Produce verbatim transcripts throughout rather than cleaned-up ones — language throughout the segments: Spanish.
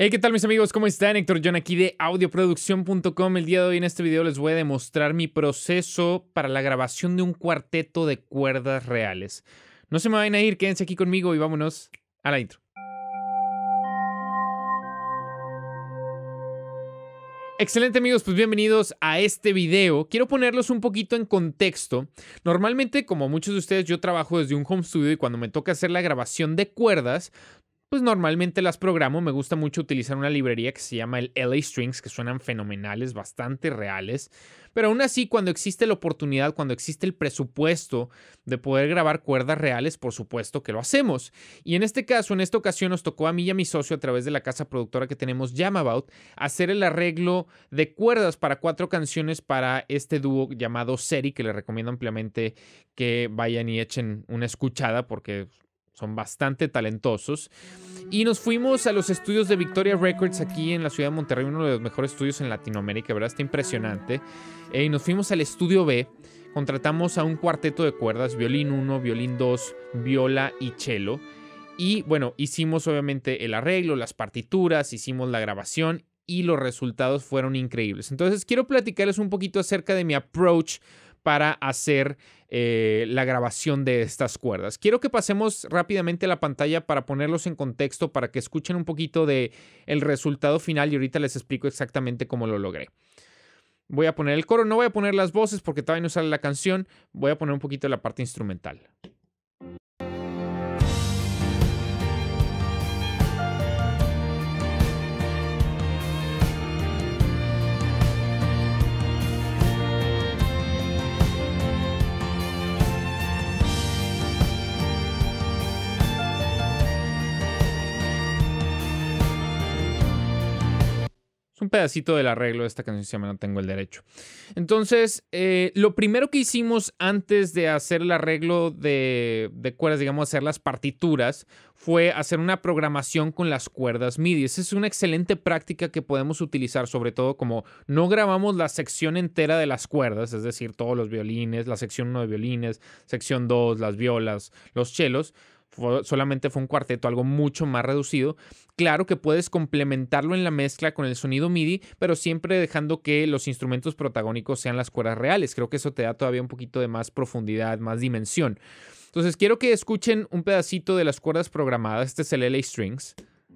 Hey, ¿qué tal mis amigos? ¿Cómo están? Héctor John aquí de audioproducción punto com. El día de hoy en este video les voy a demostrar mi proceso para la grabación de un cuarteto de cuerdas reales. No se me vayan a ir, quédense aquí conmigo y vámonos a la intro. Excelente amigos, pues bienvenidos a este video. Quiero ponerlos un poquito en contexto. Normalmente, como muchos de ustedes, yo trabajo desde un home studio y cuando me toca hacer la grabación de cuerdas, pues normalmente las programo. Me gusta mucho utilizar una librería que se llama el L A Strings, que suenan fenomenales, bastante reales. Pero aún así, cuando existe la oportunidad, cuando existe el presupuesto de poder grabar cuerdas reales, por supuesto que lo hacemos. Y en este caso, en esta ocasión, nos tocó a mí y a mi socio, a través de la casa productora que tenemos, Jamabout, hacer el arreglo de cuerdas para cuatro canciones para este dúo llamado Seri, que les recomiendo ampliamente que vayan y echen una escuchada porque son bastante talentosos. Y nos fuimos a los estudios de Victoria Records aquí en la ciudad de Monterrey, uno de los mejores estudios en Latinoamérica, ¿verdad? Está impresionante. Eh, y nos fuimos al estudio B, contratamos a un cuarteto de cuerdas, violín uno, violín dos, viola y cello. Y bueno, hicimos obviamente el arreglo, las partituras, hicimos la grabación y los resultados fueron increíbles. Entonces quiero platicarles un poquito acerca de mi approach para hacer eh, la grabación de estas cuerdas. Quiero que pasemos rápidamente a la pantalla para ponerlos en contexto, para que escuchen un poquito de el resultado final y ahorita les explico exactamente cómo lo logré. Voy a poner el coro, no voy a poner las voces porque todavía no sale la canción, voy a poner un poquito la parte instrumental. Un pedacito del arreglo de esta canción se llama No Tengo el Derecho. Entonces, eh, lo primero que hicimos antes de hacer el arreglo de, de cuerdas, digamos, hacer las partituras, fue hacer una programación con las cuerdas M I D I. Esa es una excelente práctica que podemos utilizar, sobre todo como no grabamos la sección entera de las cuerdas, es decir, todos los violines, la sección uno de violines, sección dos, las violas, los chelos. Fue, solamente fue un cuarteto, algo mucho más reducido. Claro que puedes complementarlo en la mezcla con el sonido M I D I, pero siempre dejando que los instrumentos protagónicos sean las cuerdas reales. Creo que eso te da todavía un poquito de más profundidad, más dimensión. Entonces quiero que escuchen un pedacito de las cuerdas programadas. Este es el L A Strings.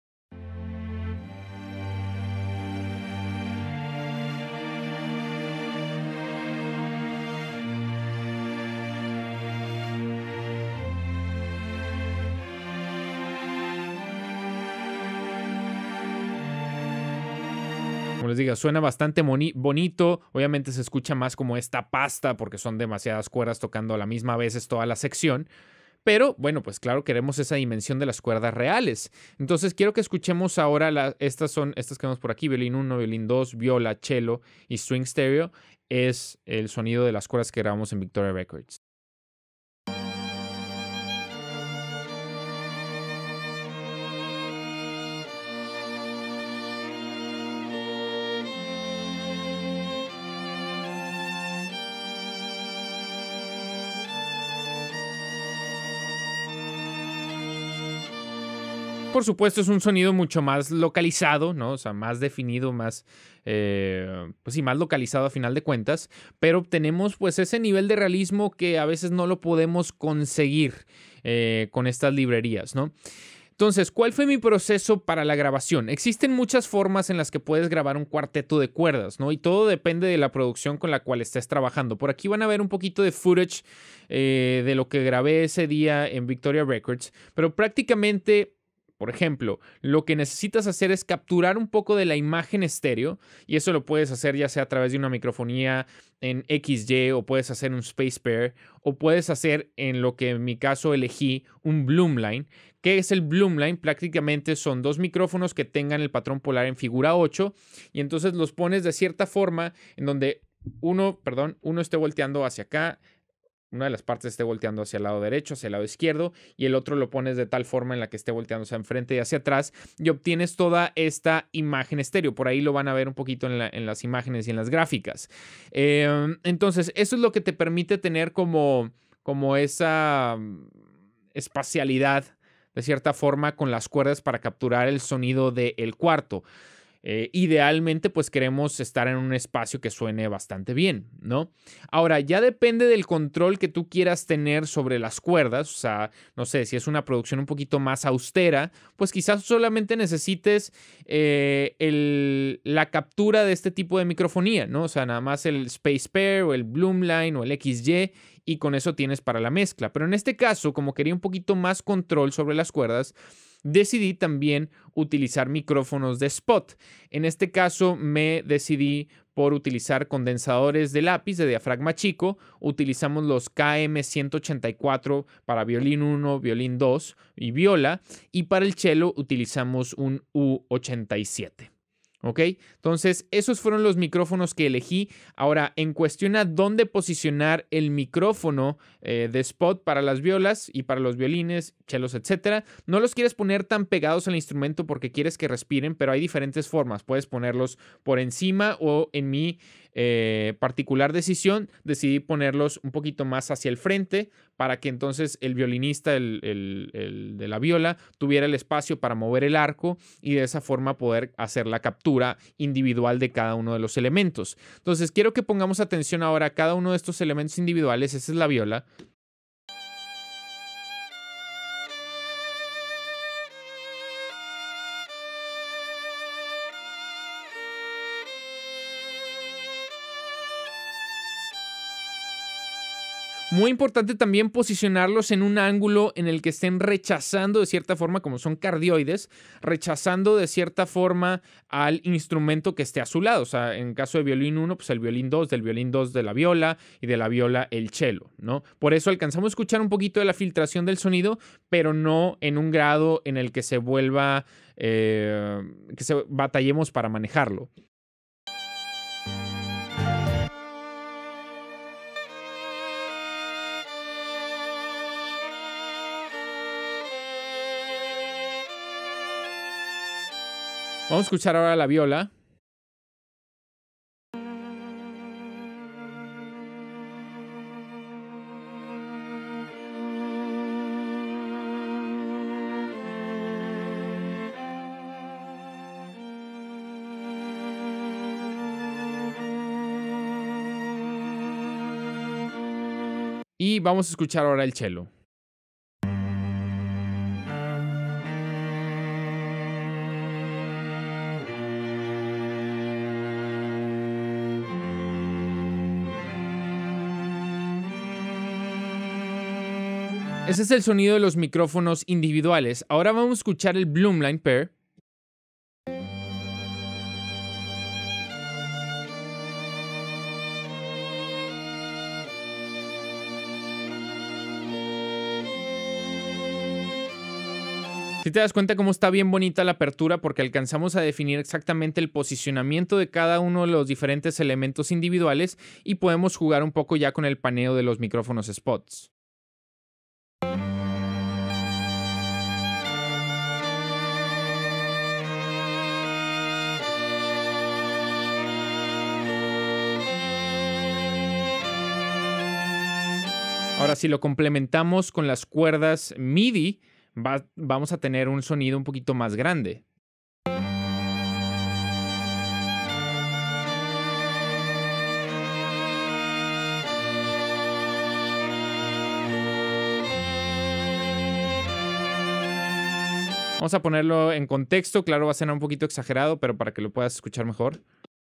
Como les digo, suena bastante bonito. Obviamente se escucha más como esta pasta porque son demasiadas cuerdas tocando a la misma vez toda la sección. Pero bueno, pues claro, queremos esa dimensión de las cuerdas reales. Entonces quiero que escuchemos ahora, la, estas son, estas que vemos por aquí, violín uno, violín dos, viola, cello y string stereo. Es el sonido de las cuerdas que grabamos en Victoria Records. Por supuesto, es un sonido mucho más localizado, ¿no? O sea, más definido, más, eh, pues sí, más localizado a final de cuentas, pero obtenemos pues ese nivel de realismo que a veces no lo podemos conseguir eh, con estas librerías, ¿no? Entonces, ¿cuál fue mi proceso para la grabación? Existen muchas formas en las que puedes grabar un cuarteto de cuerdas, ¿no? Y todo depende de la producción con la cual estés trabajando. Por aquí van a ver un poquito de footage eh, de lo que grabé ese día en Victoria Records, pero prácticamente... Por ejemplo, lo que necesitas hacer es capturar un poco de la imagen estéreo y eso lo puedes hacer ya sea a través de una microfonía en X Y o puedes hacer un Space Pair o puedes hacer en lo que en mi caso elegí un Bloomline. ¿Qué es el Bloomline? Prácticamente son dos micrófonos que tengan el patrón polar en figura ocho y entonces los pones de cierta forma en donde uno, perdón, uno esté volteando hacia acá, una de las partes esté volteando hacia el lado derecho, hacia el lado izquierdo, y el otro lo pones de tal forma en la que esté volteando hacia enfrente y hacia atrás, y obtienes toda esta imagen estéreo. Por ahí lo van a ver un poquito en, la, en las imágenes y en las gráficas. Eh, entonces, eso es lo que te permite tener como, como esa espacialidad de cierta forma con las cuerdas para capturar el sonido del cuarto. Eh, idealmente, pues queremos estar en un espacio que suene bastante bien, ¿no? Ahora, ya depende del control que tú quieras tener sobre las cuerdas. O sea, no sé, si es una producción un poquito más austera, pues quizás solamente necesites eh, el, la captura de este tipo de microfonía, ¿no? O sea, nada más el Space Pair o el Bloomline o el X Y y con eso tienes para la mezcla. Pero en este caso, como quería un poquito más control sobre las cuerdas, decidí también utilizar micrófonos de spot. En este caso me decidí por utilizar condensadores de lápiz de diafragma chico. Utilizamos los K M ciento ochenta y cuatro para violín uno, violín dos y viola. Y para el cello utilizamos un U ochenta y siete. ¿Ok? Entonces, esos fueron los micrófonos que elegí. Ahora, en cuestión a dónde posicionar el micrófono eh, de spot para las violas y para los violines, chelos, etcétera, no los quieres poner tan pegados al instrumento porque quieres que respiren, pero hay diferentes formas. Puedes ponerlos por encima o en mi eh, particular decisión decidí ponerlos un poquito más hacia el frente para que entonces el violinista, el, el, el de la viola, tuviera el espacio para mover el arco y de esa forma poder hacer la captura individual de cada uno de los elementos. Entonces, quiero que pongamos atención ahora a cada uno de estos elementos individuales. Esa es la viola. Muy importante también posicionarlos en un ángulo en el que estén rechazando de cierta forma, como son cardioides, rechazando de cierta forma al instrumento que esté a su lado. O sea, en caso de violín uno, pues el violín dos, del violín dos de la viola y de la viola el cello, ¿no? Por eso alcanzamos a escuchar un poquito de la filtración del sonido, pero no en un grado en el que se vuelva, eh, que se batallemos para manejarlo. Vamos a escuchar ahora la viola. Y vamos a escuchar ahora el cello. Ese es el sonido de los micrófonos individuales. Ahora vamos a escuchar el Bloomline Pair. Si te das cuenta cómo está bien bonita la apertura porque alcanzamos a definir exactamente el posicionamiento de cada uno de los diferentes elementos individuales y podemos jugar un poco ya con el paneo de los micrófonos spots. Ahora, si lo complementamos con las cuerdas MIDI, va, vamos a tener un sonido un poquito más grande. Vamos a ponerlo en contexto. Claro, va a ser un poquito exagerado, pero para que lo puedas escuchar mejor.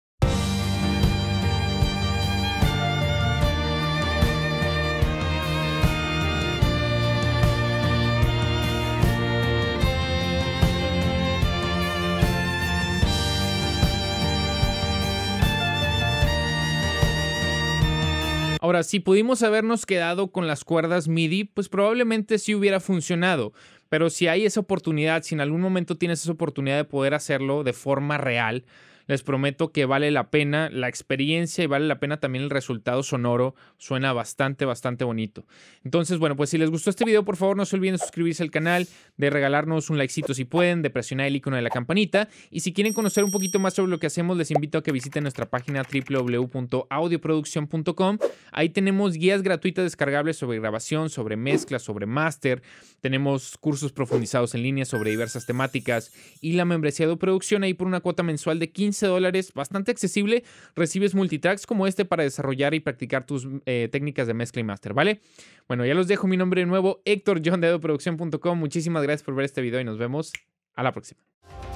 Ahora, si pudimos habernos quedado con las cuerdas MIDI, pues probablemente sí hubiera funcionado. Pero si hay esa oportunidad, si en algún momento tienes esa oportunidad de poder hacerlo de forma real, Les prometo que vale la pena la experiencia y vale la pena también el resultado sonoro. Suena bastante, bastante bonito. Entonces, bueno, pues si les gustó este video, por favor no se olviden de suscribirse al canal, de regalarnos un likecito si pueden, de presionar el icono de la campanita. Y si quieren conocer un poquito más sobre lo que hacemos, les invito a que visiten nuestra página doble u doble u doble u punto audioproducción punto com. Ahí tenemos guías gratuitas descargables sobre grabación, sobre mezcla, sobre máster. Tenemos cursos profundizados en línea sobre diversas temáticas y la membresía de producción ahí por una cuota mensual de quince dólares, bastante accesible. Recibes multitracks como este para desarrollar y practicar tus eh, técnicas de mezcla y máster, ¿vale? Bueno, ya los dejo. Mi nombre de nuevo, Héctor John de audioproducción punto com. Muchísimas gracias por ver este video y nos vemos a la próxima.